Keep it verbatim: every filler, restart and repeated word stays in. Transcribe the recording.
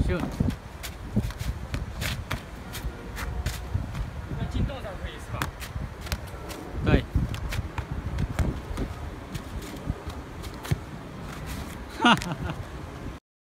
shoot。 那进洞才可以是吧？ 对。哈哈哈。